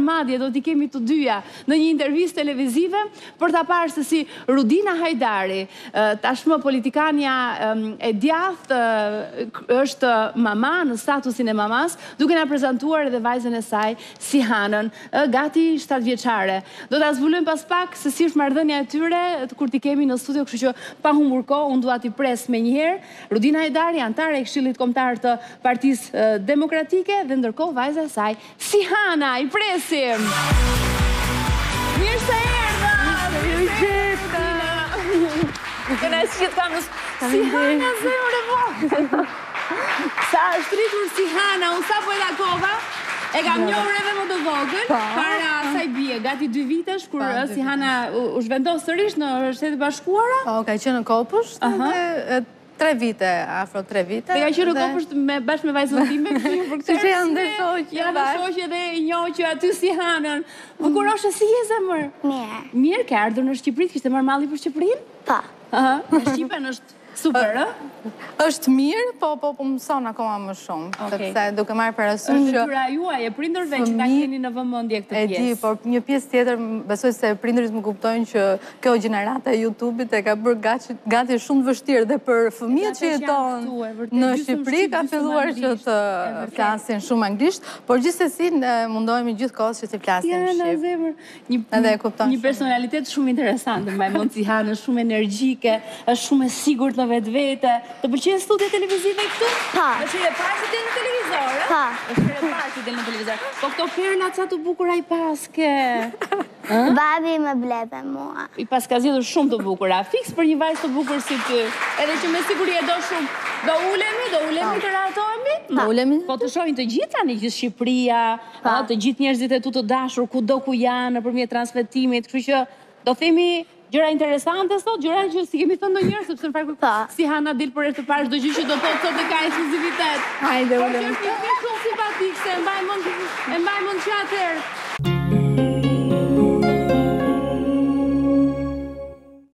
madje do t'i kemi të dyja në një intervistë televizive për ta parë se si Rudina Hajdari, tashmë politikania e djathtë, është mama në statusin e mamas, duke na prezantuar edhe vajzën e saj Sihanën, gati 7 vjeçare. Do ta zbulojmë pas pak se si është marrëdhënia e tyre kur t'i kemi në studio, kështu që pa humbur kohë, unë dua t'i pres menjëherë. Rudina Hajdari, antare e Këshillit Kombëtar të Partisë Demokratike, dhe ndërkohë vajza e saj Sihana, i presim. Mirë se erdha. Këna shqit kam në Sihana, zemër e vogël. Sa është rritur Sihana, unë sa po e takova, e kam njohur edhe më të vogël, para asaj bie, gati 2 vitesh, kur Sihana u zhvendos sërish në Shtetet e Bashkuara. Po, ka qenë në Kopësht, dhe 3 vite, afro 3 vite. Dhe ka qenë në Kopësht bashkë me vajzën time, që janë ndër shoqe. Janë shoqe dhe i njoh që aty Sihanën. Po kur është si je zemër? Mirë. Mirë, ke ardhur në Shqipëri, kishte marrë malli për Shqipërinë? Po. Në Shqipen është super, është mirë, po mëson akoma më shumë, sepse duke marrë parasysh që natyra juaj e prindërve që ta keni në vëmendje këtë pjesë. E di, por një pjesë tjetër besoj se prindërit më kuptojnë që kjo gjenerata e YouTube-it e ka bërë gati shumë vështirë dhe për fëmijët që jeton në Shqipëri ka filluar që të flasin shumë anglisht, por gjithsesi mundohemi gjithkohës që të flasim shqip. Edhe e kupton. Një personalitet shumë interesante, mbaj mend Sihanën, shumë energjike, është shumë e sigurt në vetvete. Të pëlqen studio televizive këtu? Pa. Është e parë që del në televizor, Pa. Është e parë që del në televizor. Po këto perla ça të bukura i paske. Babi më bleve mua. I pas ka zgjedhur shumë të bukura. Fiks për një vajzë të bukur si ty. Edhe që me siguri e do shumë. Do ulemi të rahatohemi? Do ulemi? Po të shohin të gjithë tani, gjithë Shqipëria, të gjithë njerëzit e tu të dashur, kudo ku janë nëpërmjet transmetimit, kështu që do themi gjëra interesante sot, gjëra që si kemi thënë ndonjëherë, sepse në fakt Sihana del për herë të parë çdo gjë që do thotë sot e ka ekskluzivitet. Hajde ulemi. Por që është shumë simpatik se e mbaj mend që atëherë